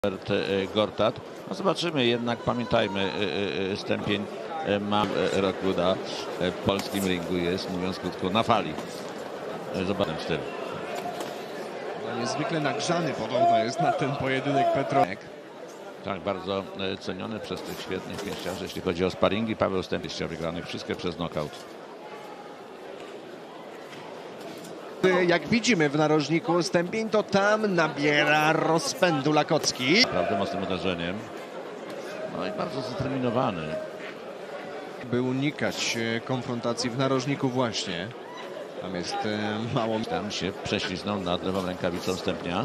Gortat. No zobaczymy, jednak pamiętajmy, Stępień ma roku na polskim ringu, jest, mówiąc krótko, na fali. Zobaczmy z tym. Niezwykle nagrzany podobno jest na ten pojedynek Petronek. Tak, bardzo ceniony przez tych świetnych pięściarzy, jeśli chodzi o sparingi. Paweł Stępień wygranych wszystkie przez knockout. Jak widzimy w narożniku Stępień, to tam nabiera rozpędu Lakocki. Naprawdę mocnym uderzeniem. No i bardzo zdeterminowany. By unikać konfrontacji w narożniku właśnie. Tam jest mało. Tam się prześliznął nad lewą rękawicą Stępnia.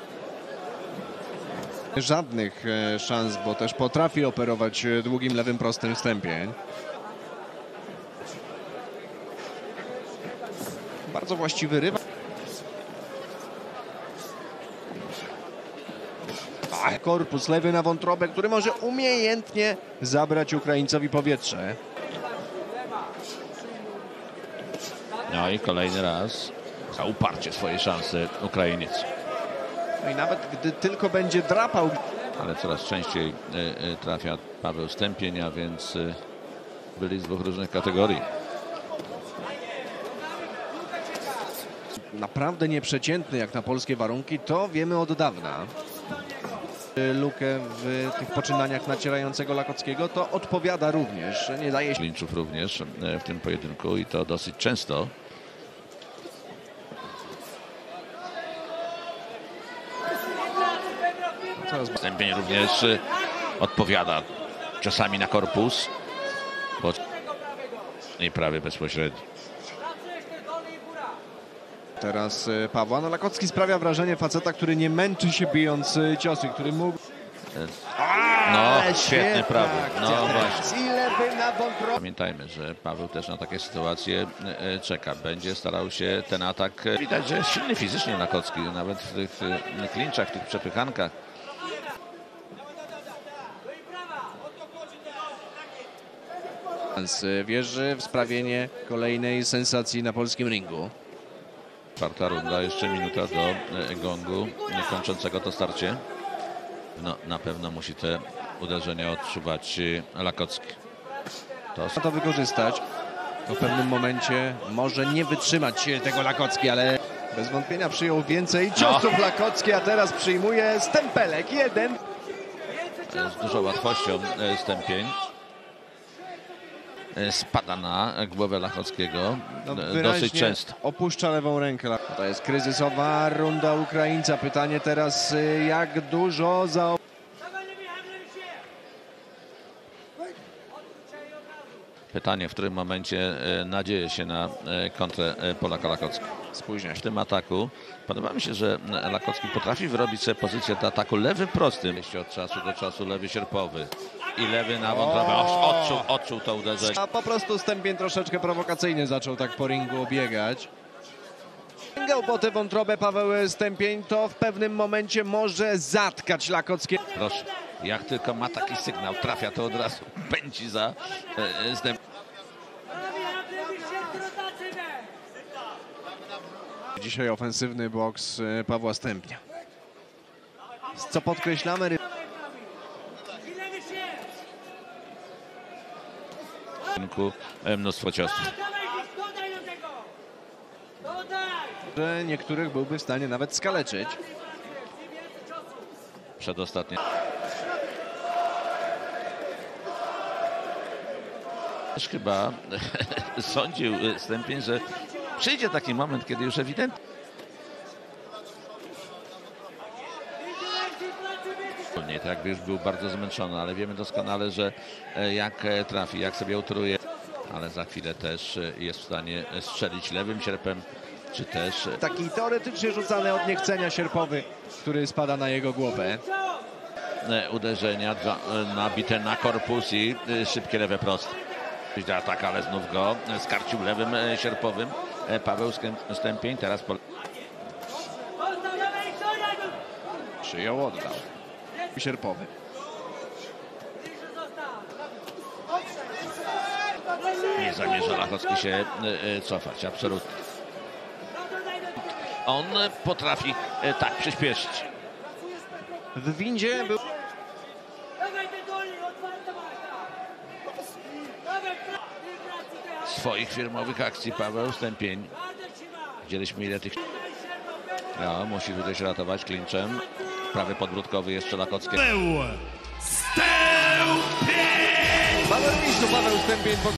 Żadnych szans, bo też potrafi operować długim lewym prostym Stępień. Bardzo właściwy rywal. Korpus lewy na wątrobę, który może umiejętnie zabrać Ukraińcowi powietrze. No i kolejny raz za uparcie swojej szansy Ukrainiec. No i nawet gdy tylko będzie drapał. Ale coraz częściej trafia Paweł Stępień, a więc byli z dwóch różnych kategorii. Naprawdę nieprzeciętny jak na polskie warunki, to wiemy od dawna. Lukę w tych poczynaniach nacierającego Lakockiego to odpowiada również. Nie daje się. Klinczów również w tym pojedynku i to dosyć często. Stępień również odpowiada ciosami na korpus. I prawie bezpośrednio. Teraz Pawła. No, Lakocki sprawia wrażenie faceta, który nie męczy się bijąc ciosy, który mógł. No, świetny prawy. No właśnie. Ile by na wątrobę. Pamiętajmy, że Paweł też na takie sytuacje czeka. Będzie starał się ten atak. Widać, że jest silny fizycznie Lakocki, nawet w tych klinczach, w tych przepychankach. Wierzy w sprawienie kolejnej sensacji na polskim ringu. Czwarta runda, jeszcze minuta do gongu kończącego to starcie. No, na pewno musi te uderzenia odczuwać Lakocki. To wykorzystać. To w pewnym momencie może nie wytrzymać tego Lakocki, ale bez wątpienia przyjął więcej ciosów Lakocki, a teraz przyjmuje stempelek jeden. Z dużą łatwością Stępień spada na głowę Lakockiego dosyć często. Opuszcza lewą rękę. To jest kryzysowa runda Ukraińca. Pytanie teraz, jak dużo za... Pytanie, w którym momencie nadzieje się na kontrę Polaka Lakocki. Spóźnia się w tym ataku. Podoba mi się, że Lakocki potrafi wyrobić sobie pozycję do ataku lewym prostym. Od czasu do czasu lewy sierpowy i lewy na wątrobę. Odczuł to uderzenie. A po prostu Stępień troszeczkę prowokacyjnie zaczął tak po ringu obiegać. Sięgał po tę wątrobę Paweł Stępień, to w pewnym momencie może zatkać Lakockie. Proszę, jak tylko ma taki sygnał, trafia, to od razu pędzi za Stępień. Dzisiaj ofensywny boks Pawła Stępnia. Co podkreślamy? Mnóstwo ciosów. Że niektórych byłby w stanie nawet skaleczyć. Przedostatnie. Też chyba sądził Stępień, że przyjdzie taki moment, kiedy już ewidentnie. Tak jakby już był bardzo zmęczony, ale wiemy doskonale, że jak trafi, jak sobie utruje, ale za chwilę też jest w stanie strzelić lewym sierpem, czy też... Taki teoretycznie rzucany od niechcenia sierpowy, który spada na jego głowę. Uderzenia nabite na korpus i szybkie lewe proste. Atak, ale znów go skarcił lewym sierpowym Paweł Stępień. Teraz przyjął, oddał. Sierpowy. Nie zamierza Lakocki się cofać, absolutnie. On potrafi tak przyspieszyć. w windzie był... Swoich firmowych akcji Paweł Stępień. Widzieliśmy ile tych... No, musi tutaj się ratować klinczem. Prawy podbródkowy jeszcze Lakocki. Paweł Stępień.